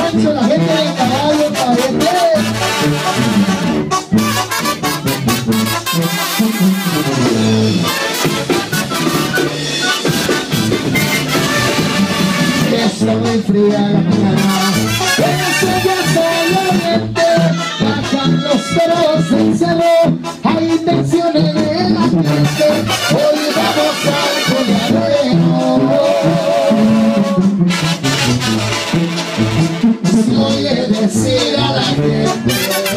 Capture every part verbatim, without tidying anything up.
rancho, la gente del caballo, caballete. Está muy fría la mañana, eso ya solo oriente, bajan los toros del cerro, hay tensiones de la gente, hoy vamos al colladero. Se oye decir a la gente,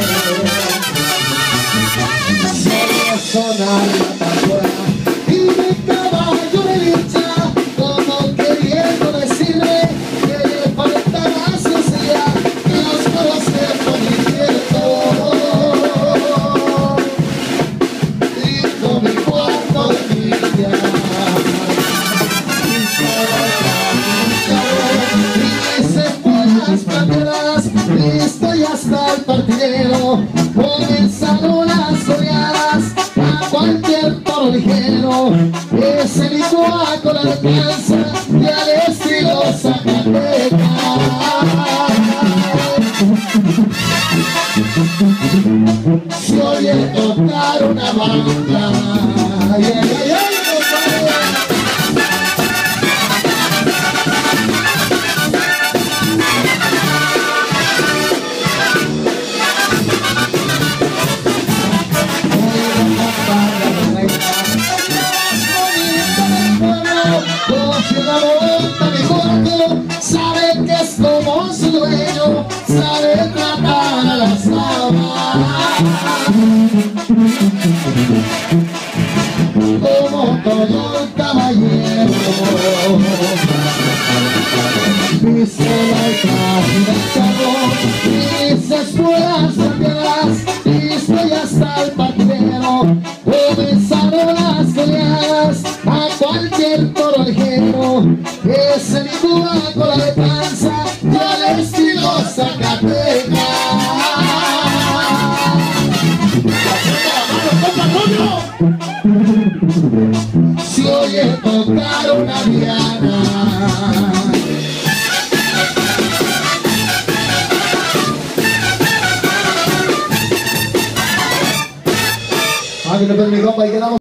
se oye sonar la tambora, y mi caballo de dicha, como queriendo decirle que le falta la sociedad, que los toros se ponen quietos. Lindo mi cuarto de niña, y se fueron las plateadas, listo y hasta el partidero, comenzaron las goleadas a cualquier toro ligero, ese licua con la alcanza y al estilo Zacatecas. Se oye tocar una banda, ay, ay, ay, ay, sabe que es como su dueño, sabe tratar a las damas como todo caballero. Pistola y traje del carro, grises puras banderas, listo y hasta el partidero, comenzaron las goleadas a cualquier toro ligero, ese licúa con la de panza y al estilo Zacatecas. Se oye tocar una diana, ah, que no, pero mi compa, ahí quedamos.